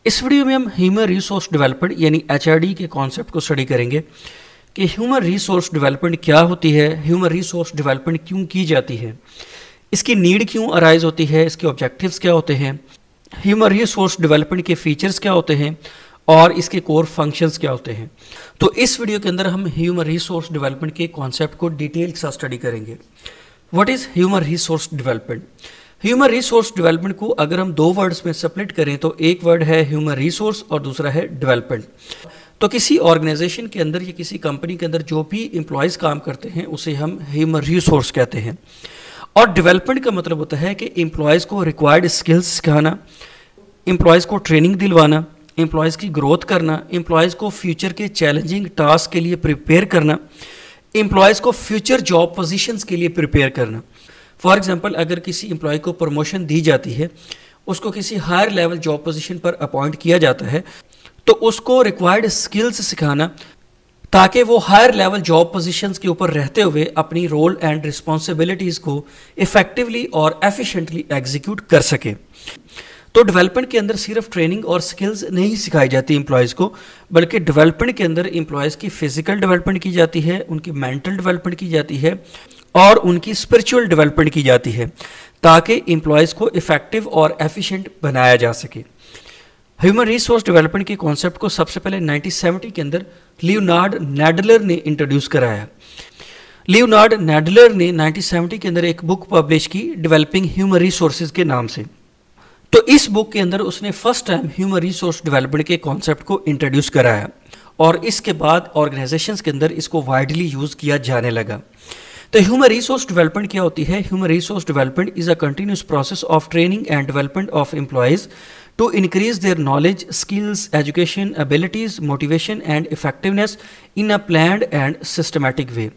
इस वीडियो में हम ह्यूमन रिसोर्स डेवलपमेंट यानी एचआरडी के कॉन्सेप्ट को स्टडी करेंगे कि ह्यूमन रिसोर्स डेवलपमेंट क्या होती है, ह्यूमन रिसोर्स डेवलपमेंट क्यों की जाती है, इसकी नीड क्यों अराइज होती है, इसके ऑब्जेक्टिव्स क्या होते हैं, ह्यूमन रिसोर्स डेवलपमेंट के फीचर्स क्या होते हैं और इसके कोर फंक्शंस क्या होते हैं। तो इस वीडियो के अंदर हम ह्यूमन रिसोर्स डेवलपमेंट के कॉन्सेप्ट को डिटेल के साथ स्टडी करेंगे। What is human resource development? Human resource development को अगर हम दो वर्ड्स में स्प्लिट करें तो एक वर्ड है ह्यूमन रिसोर्स और दूसरा है डेवलपमेंट। तो किसी ऑर्गेनाइजेशन के अंदर या किसी कंपनी के अंदर जो भी एम्प्लॉयज़ काम करते हैं उसे हम ह्यूमन रिसोर्स कहते हैं। और डेवलपमेंट का मतलब होता है कि एम्प्लॉयज़ को रिक्वायर्ड स्किल्स सिखाना, एम्प्लॉयज़ को ट्रेनिंग दिलवाना, एम्प्लॉयज़ की ग्रोथ करना, एम्प्लॉयज़ को फ्यूचर के चैलेंजिंग टास्क के लिए प्रिपेयर करना, एम्प्लॉयज़ को फ्यूचर जॉब पोजीशंस के लिए प्रिपेयर करना। फॉर एग्जांपल, अगर किसी एम्प्लॉय को प्रमोशन दी जाती है, उसको किसी हायर लेवल जॉब पोजीशन पर अपॉइंट किया जाता है, तो उसको रिक्वायर्ड स्किल्स सिखाना ताकि वो हायर लेवल जॉब पोजीशंस के ऊपर रहते हुए अपनी रोल एंड रिस्पॉन्सिबिलिटीज़ को इफ़ेक्टिवली और एफिशिएंटली एग्जीक्यूट कर सके। तो डेवलपमेंट के अंदर सिर्फ ट्रेनिंग और स्किल्स नहीं सिखाई जाती एम्प्लॉयज़ को, बल्कि डेवलपमेंट के अंदर एम्प्लॉयज़ की फिजिकल डेवलपमेंट की जाती है, उनकी मेंटल डेवलपमेंट की जाती है और उनकी स्पिरिचुअल डेवलपमेंट की जाती है ताकि एम्प्लॉयज़ को इफ़ेक्टिव और एफिशिएंट बनाया जा सके। ह्यूमन रिसोर्स डेवलपमेंट के कॉन्सेप्ट को सबसे पहले 1970 के अंदर लियोनार्ड नैडलर ने इंट्रोड्यूस कराया। लियोनार्ड नैडलर ने 1970 के अंदर एक बुक पब्लिश की डेवलपिंग ह्यूमन रिसोर्सेज के नाम से। तो इस बुक के अंदर उसने first time human resource development के कॉन्सेप्ट को इंट्रोड्यूस कराया और इसके बाद ऑर्गेनाइजेशंस के अंदर इसको वाइडली यूज़ किया जाने लगा। तो ह्यूमन रिसोर्स डेवलपमेंट क्या होती है? Human resource development is a continuous process of training and development of employees to increase their knowledge, skills, education, abilities, motivation and effectiveness in a planned and systematic way.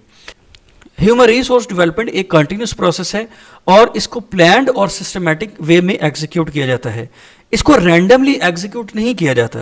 Human resource development एक continuous process है और इसको planned और systematic way में execute किया जाता है। इसको रैंडमली एग्जीक्यूट नहीं किया जाता,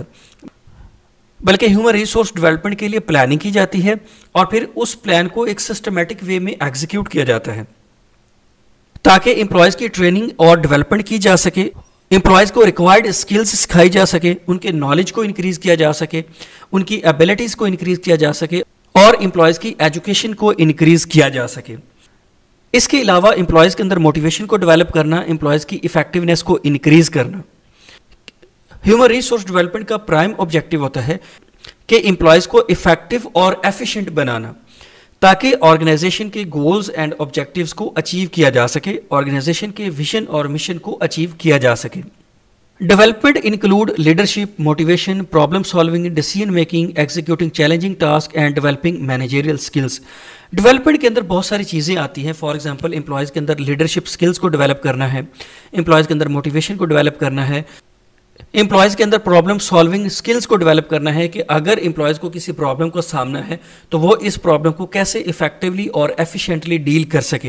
बल्कि ह्यूमन रिसोर्स डेवलपमेंट के लिए प्लानिंग की जाती है और फिर उस प्लान को एक सिस्टमैटिक वे में एग्जीक्यूट किया जाता है ताकि एम्प्लॉयज़ की ट्रेनिंग और डेवलपमेंट की जा सके, एम्प्लॉयज़ को रिक्वायर्ड स्किल्स सिखाई जा सके, उनके नॉलेज को इंक्रीज़ किया जा सके, उनकी एबिलिटीज़ को इंक्रीज़ किया जा सके और एम्प्लॉयज़ की एजुकेशन को इंक्रीज़ किया जा सके। इसके अलावा एम्प्लॉयज़ के अंदर मोटिवेशन को डेवलप करना, एम्प्लॉयज़ की इफेक्टिवनेस को इंक्रीज़ करना। ह्यूमन रिसोर्स डेवलपमेंट का प्राइम ऑब्जेक्टिव होता है कि एम्प्लॉयज़ को इफेक्टिव और एफिशिएंट बनाना ताकि ऑर्गेनाइजेशन के गोल्स एंड ऑब्जेक्टिव्स को अचीव किया जा सके, ऑर्गेनाइजेशन के विजन और मिशन को अचीव किया जा सके। Development include leadership, motivation, problem solving, decision making, executing challenging task and developing managerial skills. Development के अंदर बहुत सारी चीज़ें आती हैं। फॉर एग्जांपल, एम्प्लॉयज़ के अंदर लीडरशिप स्किल्स को डेवलप करना है, एम्प्लॉयज़ के अंदर मोटिवेशन को डेवलप करना है, एम्प्लॉयज़ के अंदर प्रॉब्लम सॉल्विंग स्किल्स को डेवलप करना है कि अगर एम्प्लॉयज़ को किसी प्रॉब्लम का सामना है तो वो इस प्रॉब्लम को कैसे इफेक्टिवली और एफिशिएंटली डील कर सके।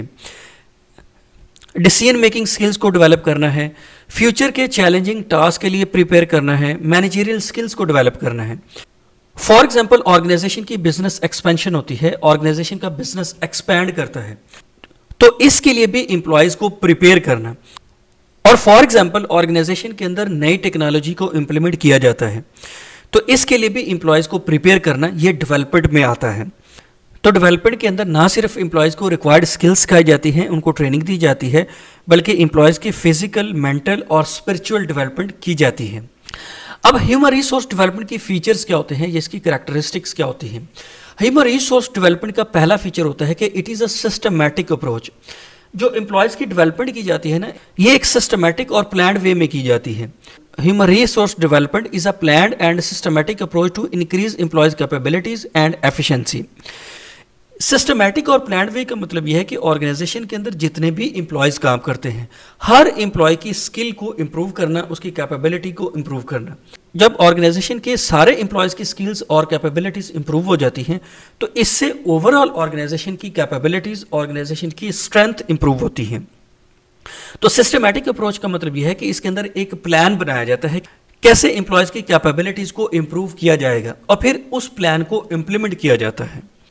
डिसीजन मेकिंग स्किल्स को डेवलप करना है, फ्यूचर के चैलेंजिंग टास्क के लिए प्रिपेयर करना है, मैनेजरियल स्किल्स को डेवलप करना है। फॉर एग्जांपल, ऑर्गेनाइजेशन की बिजनेस एक्सपेंशन होती है, ऑर्गेनाइजेशन का बिजनेस एक्सपैंड करता है, तो इसके लिए भी एम्प्लॉयज़ को प्रिपेयर करना। और फॉर एग्जांपल, ऑर्गेनाइजेशन के अंदर नई टेक्नोलॉजी को इम्प्लीमेंट किया जाता है, तो इसके लिए भी एम्प्लॉयज़ को प्रिपेयर करना ये डेवलपमेंट में आता है। तो डेवलपमेंट के अंदर ना सिर्फ एम्प्लॉयज़ को रिक्वायर्ड स्किल्स सिखाई जाती हैं, उनको ट्रेनिंग दी जाती है, बल्कि एम्प्लॉयज़ की फिजिकल, मेंटल और स्पिरिचुअल डेवलपमेंट की जाती है। अब ह्यूमन रिसोर्स डेवलपमेंट की फीचर्स क्या होते हैं, इसकी करैक्टरिस्टिक्स क्या होती हैं? ह्यूमन रिसोर्स डेवलपमेंट का पहला फीचर होता है कि it is a systematic approach. जो एम्प्लॉयज़ की डेवलपमेंट की जाती है ना, ये एक सिस्टमैटिक और प्लान्ड वे में की जाती है। Human resource development is a planned and systematic approach to increase employees capabilities and efficiency. Systematic और प्लान्ड वे का मतलब यह है कि ऑर्गेनाइजेशन के अंदर जितने भी एम्प्लॉयज़ काम करते हैं, हर एम्प्लॉय की स्किल को इम्प्रूव करना, उसकी कैपेबिलिटी को इम्प्रूव करना। जब ऑर्गेनाइजेशन के सारे एम्प्लॉयज़ की स्किल्स और कैपेबिलिटीज़ इम्प्रूव हो जाती हैं तो इससे ओवरऑल ऑर्गेनाइजेशन की कैपेबिलिटीज़, ऑर्गेनाइजेशन की स्ट्रेंथ इम्प्रूव होती हैं। तो सिस्टमैटिक अप्रोच का मतलब यह है कि इसके अंदर एक प्लान बनाया जाता है कैसे एम्प्लॉयज़ की कैपेबिलिटीज़ को इम्प्रूव किया जाएगा और फिर उस प्लान को इम्प्लीमेंट किया जाता है।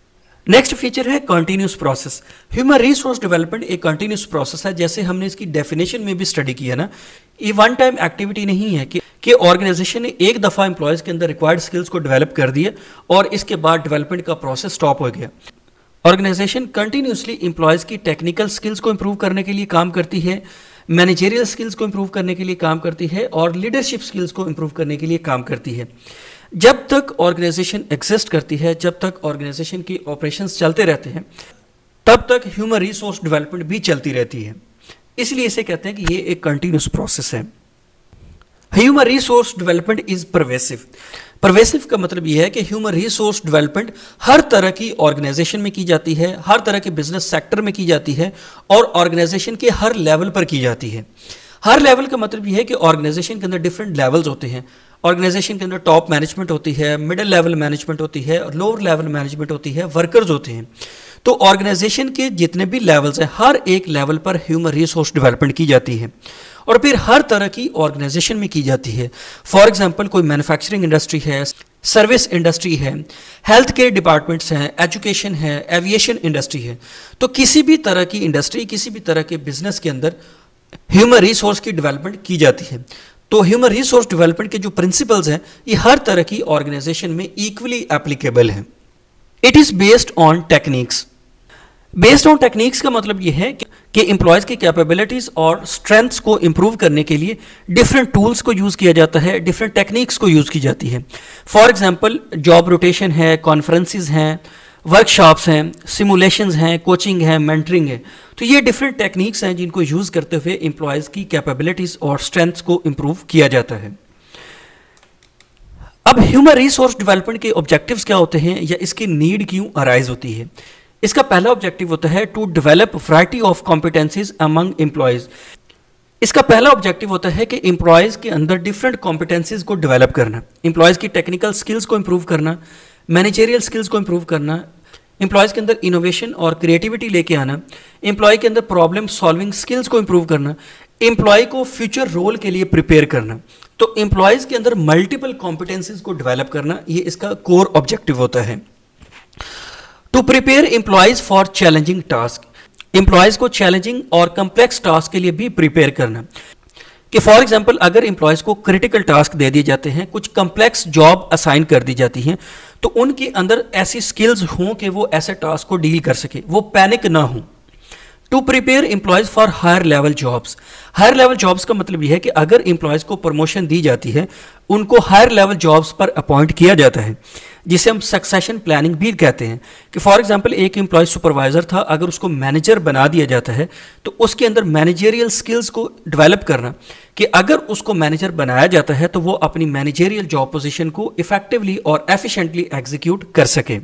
नेक्स्ट फीचर है continuous process. Human resource development एक कंटिन्यूस प्रोसेस है, जैसे हमने इसकी डेफिनेशन में भी स्टडी किया ना। ये वन टाइम एक्टिविटी नहीं है कि ऑर्गेनाइजेशन ने एक दफ़ा एम्प्लॉयज़ के अंदर रिक्वायर्ड स्किल्स को डेवलप कर दिया और इसके बाद डेवलपमेंट का प्रोसेस स्टॉप हो गया। ऑर्गेनाइजेशन कंटिन्यूसली एम्प्लॉयज़ की टेक्निकल स्किल्स को इंप्रूव करने के लिए काम करती है, मैनेजरियल स्किल्स को इंप्रूव करने के लिए काम करती है और लीडरशिप स्किल्स को इंप्रूव करने के लिए काम करती है। जब तक ऑर्गेनाइजेशन एग्जिस्ट करती है, जब तक ऑर्गेनाइजेशन की ऑपरेशंस चलते रहते हैं, तब तक ह्यूमन रिसोर्स डेवलपमेंट भी चलती रहती है। इसलिए इसे कहते हैं कि ये एक कंटिन्यूस प्रोसेस है। Human resource development is pervasive. Pervasive का मतलब यह है कि ह्यूमन रिसोर्स डेवलपमेंट हर तरह की ऑर्गेनाइजेशन में की जाती है, हर तरह के बिजनेस सेक्टर में की जाती है और ऑर्गेनाइजेशन के हर लेवल पर की जाती है। हर लेवल का मतलब यह है कि ऑर्गेनाइजेशन के अंदर डिफरेंट लेवल्स होते हैं। ऑर्गेनाइजेशन के अंदर टॉप मैनेजमेंट होती है, मिडिल लेवल मैनेजमेंट होती है और लोअर लेवल मैनेजमेंट होती है, वर्कर्स होते हैं। तो ऑर्गेनाइजेशन के जितने भी लेवल्स हैं, हर एक लेवल पर ह्यूमन रिसोर्स डेवलपमेंट की जाती है और फिर हर तरह की ऑर्गेनाइजेशन में की जाती है। फॉर एग्जांपल कोई मैन्युफैक्चरिंग इंडस्ट्री है, सर्विस इंडस्ट्री है, हेल्थ केयर डिपार्टमेंट्स हैं, एजुकेशन है, एविएशन इंडस्ट्री है। तो किसी भी तरह की इंडस्ट्री, किसी भी तरह के बिजनेस के अंदर ह्यूमन रिसोर्स की डेवलपमेंट की जाती है। तो ह्यूमन रिसोर्स डेवलपमेंट के जो प्रिंसिपल्स हैं, ये हर तरह की ऑर्गेनाइजेशन में इक्वली एप्लीकेबल हैं। It is based on techniques. Based on techniques का मतलब ये है कि एम्प्लॉयज़ की कैपेबिलिटीज़ और स्ट्रेंथ्स को इंप्रूव करने के लिए डिफरेंट टूल्स को यूज़ किया जाता है, डिफरेंट टेक्निक्स को यूज़ की जाती है। फॉर एग्जांपल जॉब रोटेशन है, कॉन्फ्रेंसेस हैं, वर्कशॉप्स हैं, सिमुलेशंस हैं, कोचिंग है, मेंटरिंग है। तो ये डिफरेंट टेक्निक्स हैं जिनको यूज़ करते हुए एम्प्लॉयज़ की कैपेबिलिटीज़ और स्ट्रेंथ्स को इंप्रूव किया जाता है। अब ह्यूमन रिसोर्स डेवलपमेंट के ऑब्जेक्टिव्स क्या होते हैं या इसकी नीड क्यों अराइज होती है? इसका पहला ऑब्जेक्टिव होता है to develop variety of competencies among employees. इसका पहला ऑब्जेक्टिव होता है कि एम्प्लॉयज़ के अंदर डिफरेंट कॉम्पिटेंसीज को डेवलप करना, एम्प्लॉयज़ की टेक्निकल स्किल्स को इंप्रूव करना, मैनेजरियल स्किल्स को इंप्रूव करना, एम्प्लॉयज़ के अंदर इनोवेशन और क्रिएटिविटी लेके आना, एम्प्लॉय के अंदर प्रॉब्लम सॉल्विंग स्किल्स को इंप्रूव करना, एम्प्लॉय को फ्यूचर रोल के लिए प्रिपेयर करना। तो एम्प्लॉयज़ के अंदर मल्टीपल कॉम्पिटेंसीज को डेवलप करना, ये इसका कोर ऑब्जेक्टिव होता है। To prepare employees for challenging task, employees को चैलेंजिंग और कम्प्लेक्स टास्क के लिए भी प्रिपेयर करना। कि फॉर एग्जांपल अगर एम्प्लॉयज़ को क्रिटिकल टास्क दे दिए जाते हैं, कुछ कम्प्लेक्स जॉब असाइन कर दी जाती हैं, तो उनके अंदर ऐसी स्किल्स हों कि वो ऐसे टास्क को डील कर सके, वो पैनिक ना हो। To prepare employees for higher level jobs. Higher level jobs का मतलब यह है कि अगर एम्प्लॉयज़ को प्रमोशन दी जाती है, उनको हायर लेवल जॉब्स पर अपॉइंट किया जाता है, जिसे हम सक्सेशन प्लानिंग भी कहते हैं। कि फॉर एग्जांपल एक एम्प्लॉय सुपरवाइजर था, अगर उसको मैनेजर बना दिया जाता है तो उसके अंदर मैनेजरियल स्किल्स को डेवलप करना, कि अगर उसको मैनेजर बनाया जाता है तो वो अपनी मैनेजरियल जॉब पोजीशन को इफेक्टिवली और एफिशिएंटली एग्जीक्यूट कर सके।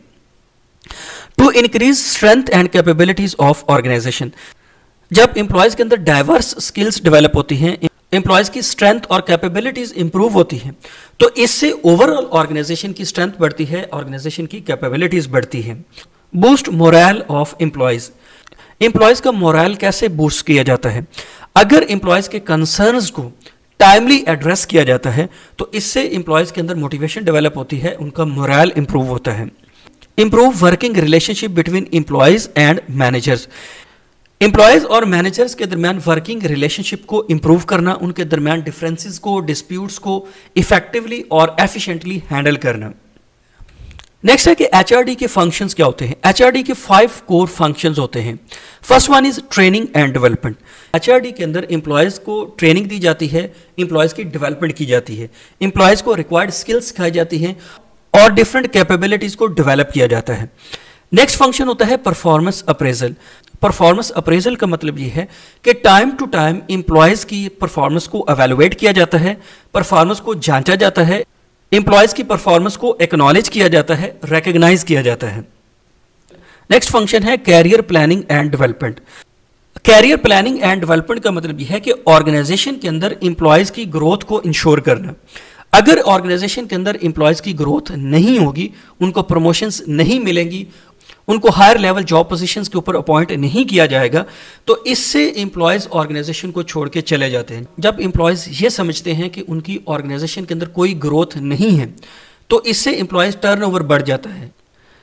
To increase strength and capabilities of organization. जब एम्प्लॉयज़ के अंदर डाइवर्स स्किल्स डेवलप होती हैं, एम्प्लॉयज़ की स्ट्रेंथ और कैपेबिलिटीज इंप्रूव होती हैं, तो इससे ओवरऑल ऑर्गेनाइजेशन की स्ट्रेंथ बढ़ती है, ऑर्गेनाइजेशन की कैपेबिलिटीज बढ़ती हैं। Boost morale of employees. Employees का मोरल कैसे बूस्ट किया जाता है? अगर एम्प्लॉयज़ के कंसर्न्स को टाइमली एड्रेस किया जाता है तो इससे एम्प्लॉयज़ के अंदर मोटिवेशन डेवलप होती है, उनका मोरल इंप्रूव होता है। Improve working relationship between employees and managers. Employees और मैनेजर्स के दरमियान वर्किंग रिलेशनशिप को इंप्रूव करना, उनके दरमियान डिफरेंसेस को, डिस्प्यूट्स को इफेक्टिवली और एफिशिएंटली हैंडल करना। नेक्स्ट है कि एचआरडी के फंक्शंस क्या होते हैं? एचआरडी के 5 कोर फंक्शंस होते हैं। First one is training and development. HRD के अंदर एम्प्लॉयज़ को ट्रेनिंग दी जाती है, एम्प्लॉयज़ की डेवलपमेंट की जाती है, एम्प्लॉयज़ को रिक्वायर्ड स्किल्स सिखाई जाती हैं और डिफरेंट कैपेबिलिटीज़ को डेवलप किया जाता है। नेक्स्ट फंक्शन होता है परफॉर्मेंस अप्रेजल। परफॉर्मेंस अप्रेजल का मतलब ये है कि टाइम टू टाइम एम्प्लॉयज़ की परफॉर्मेंस को एवेलुएट किया जाता है, परफॉर्मेंस को जांचा जाता है, एम्प्लॉयज़ की परफॉर्मेंस को एक्नॉलेज किया जाता है, रिकग्नाइज किया जाता है। नेक्स्ट फंक्शन है career planning and development. Career planning and development का मतलब यह है कि ऑर्गेनाइजेशन के अंदर एम्प्लॉयज़ की ग्रोथ को इंश्योर करना। अगर ऑर्गेनाइजेशन के अंदर एम्प्लॉयज़ की ग्रोथ नहीं होगी, उनको प्रमोशंस नहीं मिलेंगी, उनको हायर लेवल जॉब पोजीशंस के ऊपर अपॉइंट नहीं किया जाएगा, तो इससे एम्प्लॉयज़ ऑर्गेनाइजेशन को छोड़ के चले जाते हैं। जब एम्प्लॉयज़ ये समझते हैं कि उनकी ऑर्गेनाइजेशन के अंदर कोई ग्रोथ नहीं है, तो इससे एम्प्लॉयज़ टर्नओवर बढ़ जाता है।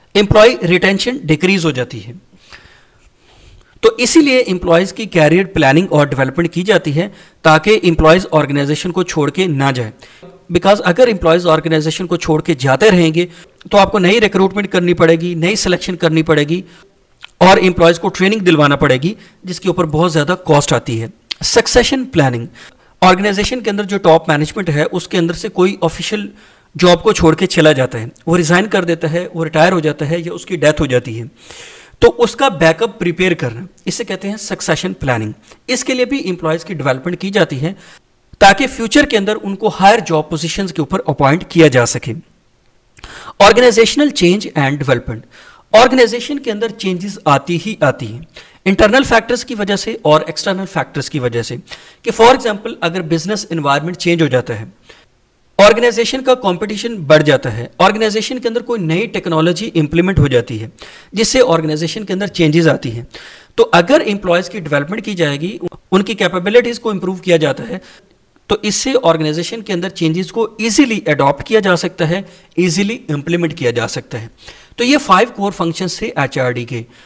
एम्प्लॉय रिटेंशन डिक्रीज हो जाती है। तो इसीलिए एम्प्लॉयज़ की कैरियर प्लानिंग और डेवलपमेंट की जाती है ताकि एम्प्लॉयज़ ऑर्गेनाइजेशन को छोड़ के ना जाए। बिकॉज अगर एम्प्लॉयज़ ऑर्गेनाइजेशन को छोड़ के जाते रहेंगे तो आपको नई रिक्रूटमेंट करनी पड़ेगी, नई सिलेक्शन करनी पड़ेगी और एम्प्लॉयज़ को ट्रेनिंग दिलवाना पड़ेगी, जिसके ऊपर बहुत ज़्यादा कॉस्ट आती है। सक्सेशन प्लानिंग, ऑर्गेनाइजेशन के अंदर जो टॉप मैनेजमेंट है उसके अंदर से कोई ऑफिशियल जॉब को छोड़ के चला जाता है, वो रिज़ाइन कर देता है, वो रिटायर हो जाता है या उसकी डेथ हो जाती है, तो उसका बैकअप प्रिपेयर करना, इसे कहते हैं सक्सेशन प्लानिंग। इसके लिए भी एम्प्लॉयज़ की डेवलपमेंट की जाती है ताकि फ्यूचर के अंदर उनको हायर जॉब पोजीशंस के ऊपर अपॉइंट किया जा सके। Organizational change and development, organization के अंदर चेंजेस आती ही आती हैं, इंटरनल फैक्टर्स की वजह से और एक्सटर्नल फैक्टर्स की वजह से। कि फॉर एग्जांपल अगर बिजनेस एनवायरनमेंट चेंज हो जाता है, ऑर्गेनाइजेशन का कंपटीशन बढ़ जाता है, ऑर्गेनाइजेशन के अंदर कोई नई टेक्नोलॉजी इंप्लीमेंट हो जाती है जिससे ऑर्गेनाइजेशन के अंदर चेंजेस आती हैं, तो अगर एम्प्लॉयज़ की डेवलपमेंट की जाएगी, उनकी कैपेबिलिटीज़ को इंप्रूव किया जाता है, तो इससे ऑर्गेनाइजेशन के अंदर चेंजेस को इजीली अडॉप्ट किया जा सकता है, इजीली इंप्लीमेंट किया जा सकता है। तो ये 5 कोर फंक्शंस थे एचआरडी के।